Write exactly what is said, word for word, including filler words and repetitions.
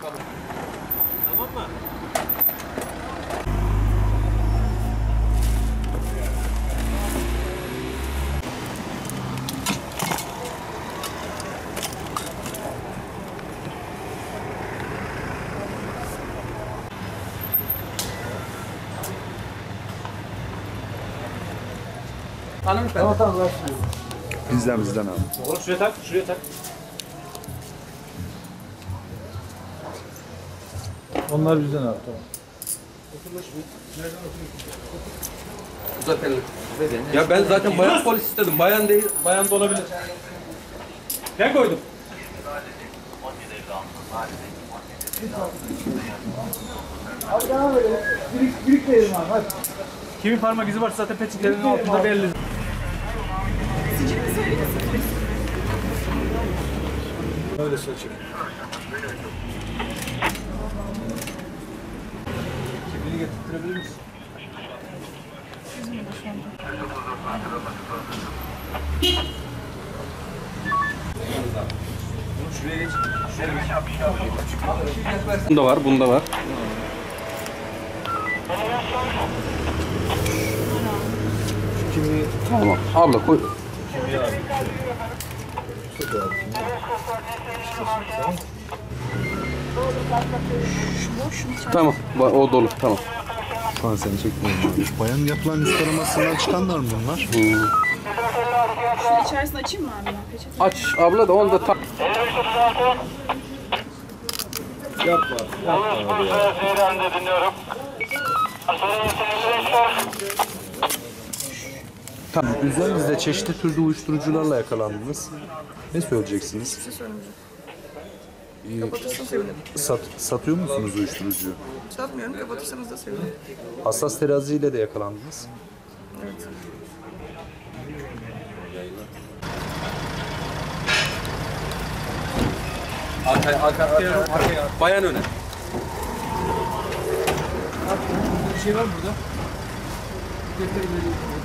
Tamam. Tamam mı? Hanımefendi. Tamam tamam ver. Bizden bizden abi. Oğlum şuraya tak, şuraya tak. Onlar bizden abi tamam. Uzat elini. Ya ben zaten bayan polis istedim. Bayan değil, bayan da olabilir. Ne koydum? Hadi devam edelim. Birik, birik verelim abi hadi. Kimin parmak izi varsa zaten peçetelerin altında belli. Sicilini söyler misin? Öyle seçelim. Kimliğini getirtirebilir misin? Şuraya geç. Şuraya geç. Bunda var, bunda var. Kimi Tamam. Abla koy. kimi abi? Çok abi kimi? Tamam. O dolu. Tamam. Şu an seni çekmiyorum abi. Bayan yapılan yüz taramasından çıkanlar mı bunlar? Şunun içerisini açayım mı abi ben? Peçete. Aç abla da onu da tak. Yapma. Yapma abi ya. Tamam. Üzerinizde çeşitli türde uyuşturucularla yakalandınız. Ne söyleyeceksiniz? Bir şey söylemeyeceğim. İyi. Kapatırsanız sevinirim. Sat, satıyor musunuz uyuşturucuyu? Satmıyorum, kapatırsanız da sevinirim. Hassas teraziyle de yakalandınız. Evet. Arkaya, arkaya, arkaya, arkaya. Bayan öne. Bir şey var mı burada? Getir,